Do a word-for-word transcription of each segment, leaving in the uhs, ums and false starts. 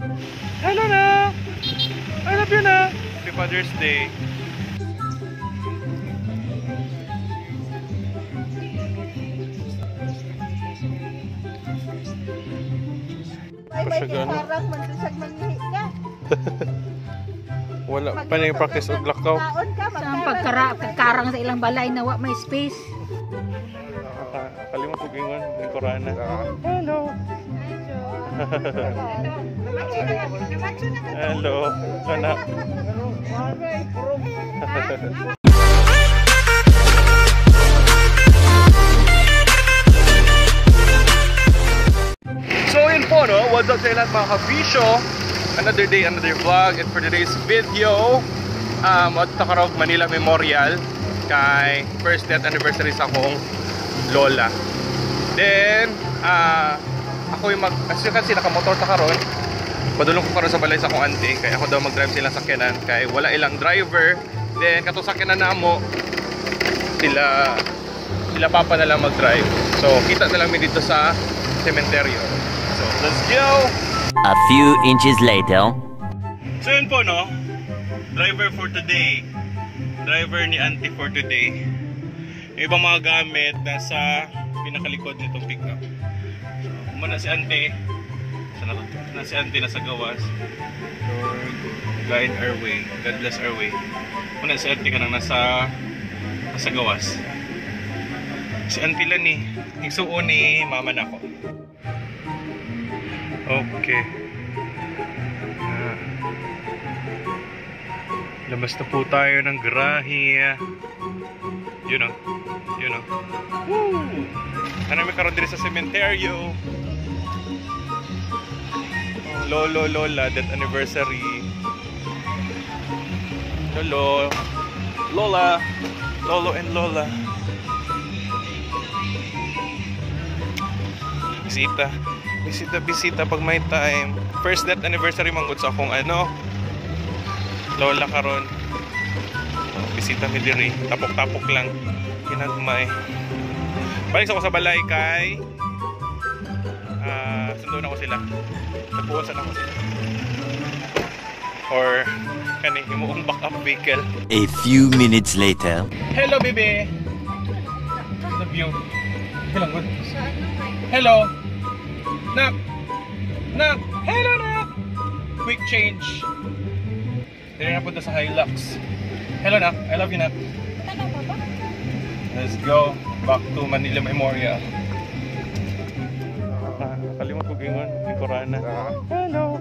Hello na! I love you na! Happy Father's Day! Bye-bye kay Sarang, mansasag mangihi ka. Wala pa na yung practice og lakaw. Sa pagkarang sa ilang balay na wa may space. Kalimot ko gingon ng Korana. Hello! Hello! Sana. So yun po, no? What's up sa lahat mga kabisyo? Another day, another vlog. And for today's video, um, at Takarog, Manila Memorial kay first death anniversary sa akong lola. Then, uh, ako yung mag, as you can see, nakamotor ta karon. Padulong ko karon sa balay sa akong auntie, kaya ako daw mag-drive sila sakyanan, kay wala ilang driver. Then, katong sakyanan na mo, sila, sila papa na lang mag-drive. So, kita na lang mi dito sa cementerio. So, let's go! A few inches later. So yun po, no? Driver for today. Driver ni auntie for today. Yung ibang mga gamit nasa pinakalikod nitong pickup. So, muna si auntie. Sana na si auntie nasa gawas. Lord, guide our way. God bless our way. Muna si auntie ka nang nasa nasa gawas. Si auntie lang ni. Igsuon ni mama na ko. Okay. Uh, labas na po tayo ng garahe. Yun o. Yun o. Woo! Ano may karoon din sa cementerio. Oh, Lolo, Lola, death anniversary. Lolo, Lola, Lolo and Lola. Bisita. Bisita, bisita pag may time. First death anniversary manggod sa akong ano, lola karon. Bisita mi diri, tapok-tapok lang. Hinagmay. Balik ako sa balay kay ah, uh, sunduan ako sila. Tapuan ako sila. Or kani himuong backup vehicle. A few minutes later. Hello, baby. Love you. Hello, good. Hello. Nak! Nak! Hello, Nak! Quick change. Dili na punta sa Hilux. Hello, Nak. I love you, Nak. Let's go back to Manila Memorial. Ah, kalimot ko gingon ng Korana. Hello!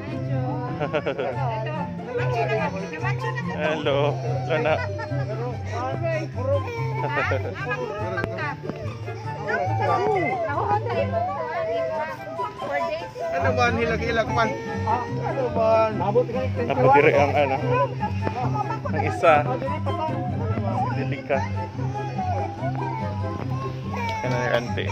Hello! Sana. Ano ba? Hilag-hilag man. Ano ba? Napadiri ang ano. Ang isa. Si Delika. Yan na yung auntie.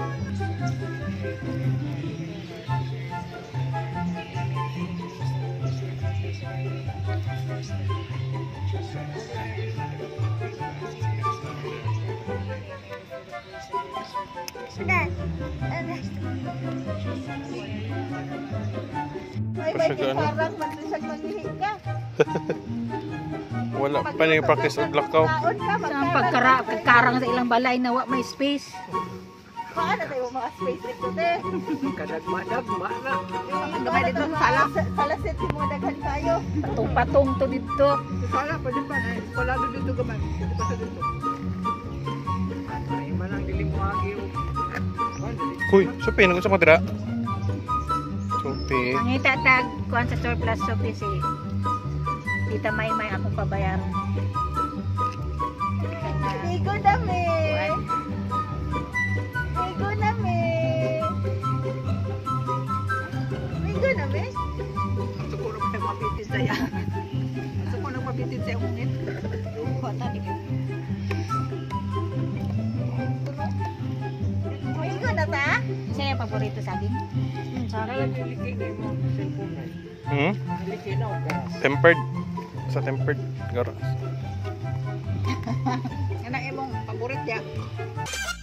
Bye-bye kay Sarang, mansasag mangihi ka. Wala pa na yung practice og lakaw. Sa pagkarang sa ilang balay na wa may space. Paano tayo mga space dito, te? Kadagma-dagma na. Gamay dito sa sala. Sala set mo daghan tayo. Patong-patong to dito. Sa sala, pwede pa na. Palado dito gamay. Dito pa sa dito. Ay, manang dilim mo agi. Uy, Sophie, nag-usap mo dira? Sophie. Ang itatag kuan sa surplus Sophie si Tita Maymay akong pabayaran. Igo dami. Igo nami. Igo nami. Ang siguro pa yung mapitis na yan. Ang siguro mapitis sa yung ngit. Kota di ka. Igo na ta? Siya yung paborito sa akin. Kaya nilikin na yung mga cellphone na. Hmm? Nilikin na o garas. Tempered. Sa tempered garas. Yan ang imong paborit ya.